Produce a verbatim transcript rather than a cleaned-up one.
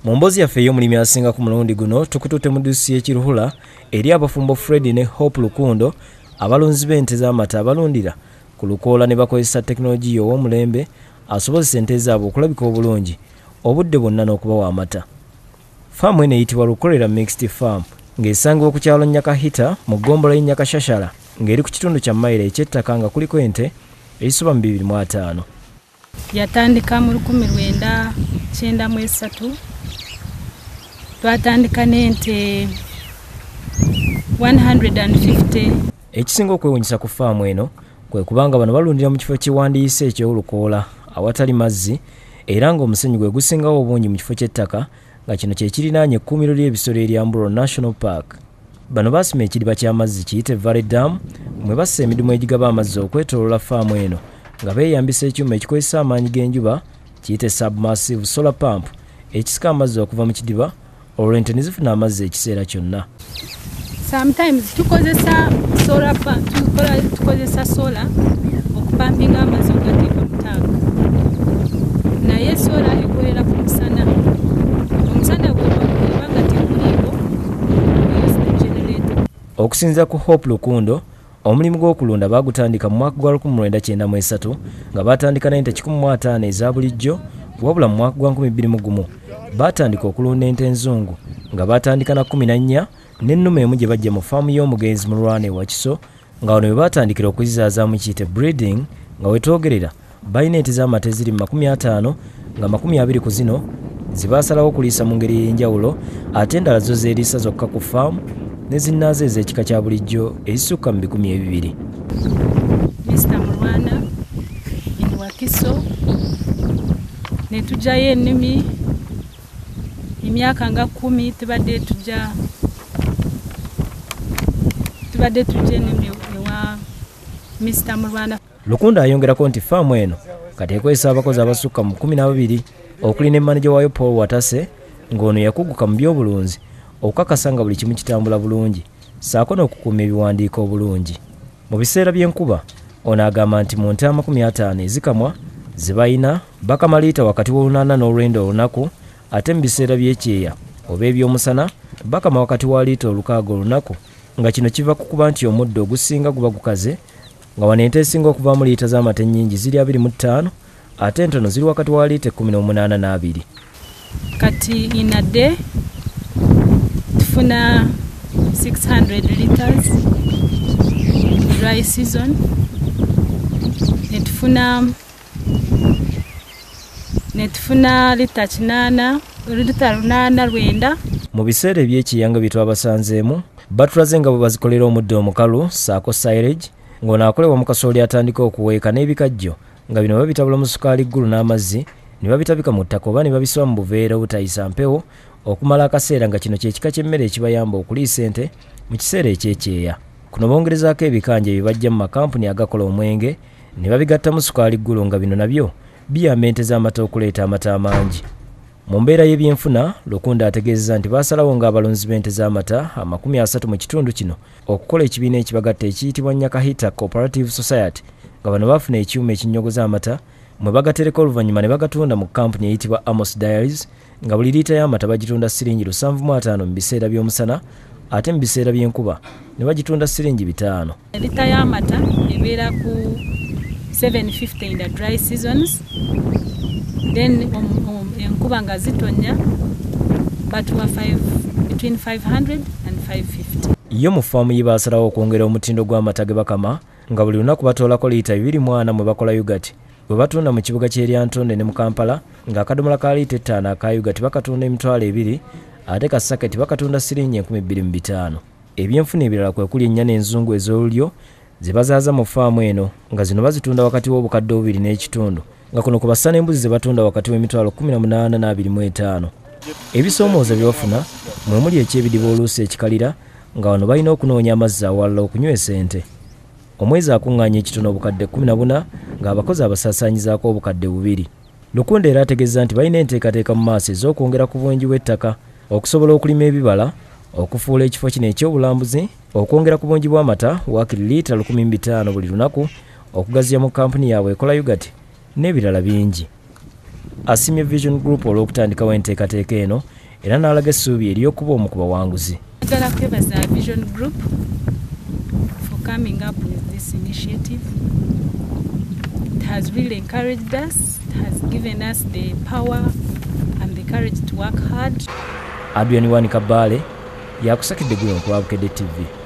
Mu mboozi yaffe ey'omulimi asinga ku mulundi guno tukututte mu dduusi y'ekiruhula eri abafumbo Fred ne Hope Lukundo abalunzi b'ente z'amata abalundira ku lukoola ne bakozesa tekinologiya ow'omulembe asobozesa ente zaabwe okulabika obulungi obudde bwonna n'okubawa amata. Faamu eno eyitibwa Lukolera Mixed Farm ng'esangibwa ku kyalo Nyakahita mu ggombolola y'e Nyakashashara ng'eri ku kitundu kya mayiro eky'ettaka nga kuliko ente ezisoba mu bibiri mu ataano. Yatandika mu lukumi lwenda kyenda mu esatu. Twatandika n'ente one hundred fifty. Ekisinga okwewuunyisa ku faamu eno kwe kubanga bano balundira mu kifo kiwandiise eky'olukoola awatali mazzi era ng'omusenyu gwe gusingawo obungi mu kifo ky'ettaka nga kino kye kirinaanye ekkuumiro ly'ebisolo erya Amburo National Park. Bano baasima ekidiba ky'amazzi kiyite Valley Dam mwe bassa emidumu egigaba amazzi okwetooloola faamu eno nga beeyambisa ekyuma ekikozesa amaanyi g'enjuba kiyite submersive solar pump ekisika amazzi okuva mu kidiba olwo ente ne zifuna amazzi ekiseera kyonna. Sometimes tukozesa solar pump, tukola tukozesa solar okupampinga amazzi okugateeka mu tanka. Naye solar ekolera ku musana. Omusana gwebanga tekuliiko generator. Okusinziira ku Hope Lukundo, omulimu gw'okulunda baagutandika mu mwaka gwa lukumi lwenda kyenda mu esatu nga baatandika n'ente kikumi mu ataano eza bulijjo, wabula mu mwaka gwa nkumi bbiri mu gumu baatandika okulunda ente enzungu nga baatandika na kkumi na nnya n'ennume emu gye bajja mu faamu y'omugenzi mu Lwana e Wakiso nga wano we baatandikira okuzizaazaamu kiyite breeding nga wetwogerera balina ente z'amata eziri mu makumi ataano nga makumi abiri ku zino zibaasalawo okuliisa mu ngeri ey'enjawulo ate endala zo zeeriisa zokka ku faamu ne zinnaazo ez'ekika kya bulijjo ezisukka mu bikumi ebibiri. Mister Mulwana in Wakiso ne tujjayo ennimi emyaka nga kkumi tubadde tujja tubadde tujja ennimi ewa Mister Mulwana. Lukundo ayongerako nti faamu eno kati ekozesa abakozi abasukka mu kumi na babiri okuli ne manager waayo Paul Watase ng'ono yakuguka mu by'obulunzi okukakasa nga buli kimu kitambula bulungi saako n'okukuuma ebiwandiiko obulungi. Mu biseera by'enkuba ono agamba nti mu nte amakumi ataano ezikamwa zibayina bakama liita wakati w'olunaana n'olwenda olunaku ate mu biseera by'ekyeya oba eby'omusana bakama wakati wa liita olukaaga olunaku nga kino kiva ku kuba nti omuddo ogusinga guba gukaze nga wano ente esinga okuvaamu liita z'amata ennyingi ziri abiri mu ttaano ate entono ziri wakati wa liita ekkumi n'omunaana n'abiri. Kati in a day tufuna six hundred liters dry season netufuna netufuna lita kinaana lita lunaana lwenda. Mu biseera eby'ekiyanga bye twabasanzeemu batulaze nga bwe bazikolera omuddo omukalu saako silage ng'ono akolebwa mu kasooli atandika okuweeka n'ebikajjo nga bino babitabula mu sukaali ggulu n'amazzi ne babitabika mu ttaka oba ne babisiba mu buveera obutayisa mpewo okumala akaseera nga kino kyekika ky'emmere ekibayamba okuliisa ente mu kiseera ekyekyeya. Kuno bongerezaako ebikanja ebibajja mu makampuni agakola omwenge ne babigatta mu sukaali ggulu nga bino nabyo biyamba ente z'amata okuleeta amata amangi. Mu mbeera y'ebyenfuna Lukundo ategeezeza nti baasalawo ng'abalunzi b'ente z'amata amakumi asatu mu kitundu kino okukola ekibiina ekibagatta ekiyitibwa Nyakahita Cooperative Society nga bano baafuna ekyuma ekinnyogoza amata mwe bagatereka oluvannyuma ne bagatunda mu kampuni eyitibwa Amos Diaries nga buli liita y'amata bagitunda siringi lusanvu mu ataano mu biseera by'omusana ate mu biseera by'enkuba ne bagitunda siringi bitaano. Liita y'amata ebeera ku seven fifty in the dry seasons, then um, um, enkuba nga zitonya batuwa between five hundred and five fifty. Yo mu faamu ye baasalawo okwongera omutindo gw'amata ge bakama nga buli lunaku batoolako liita bibiri mu ana mwe bakola yogati bwe batunda mu kibuga ky'eryantonde ne mu Kampala ng'akadomola ka liita ettaano aka yogati bakatunda emitwalo ebiri ate ka saketi bakatunda siringi enkumi bbiri mu bitaano. Ebyenfuna ebirala kwe kuli ennyana enzungu ez'olulyo ze bazaaza mu faamu eno nga zino bazitunda wakati w'obukadde bubiri n'ekitundu nga kuno ku bassa n'embuzi ze batunda wakati w'emitwalo kkumi na munaana n'abiri mu etaano. Ebisoomooza bye bafuna mwe muli ekyebidiba oluusi ekikalira nga wano balina okunoonya amazzi awalala okunywesa ente. Omwezi akuŋŋaanya ekitono obukadde kkumi na buna ng'abakozi abasaasaanyizaako obukadde bubiri. Lukundo era ategeeza nti balina enteekateeka mu maaso ez'okwongera ku bungi bw'ettaka okusobola okulima ebibala okufuula ekifo kino ekyobulambuzi okwongera ku bungi bw'amata waakiri liita lukumi mu bitaano buli lunaku okugaziya mu kampuni yaabwe ekola yogati n'ebirala bingi. Asimye Vision Group olw'okutandikawo enteekateeka eno era n'alaga essuubi ery'okuba omu ku bawanguzi. Njagala kwebaza Vision Group for coming up with this initiative. It has really encouraged us, it has given us the power and the courage to work hard. Adrian Wani Kabale yakusakidde gwe ku Bukedde T V.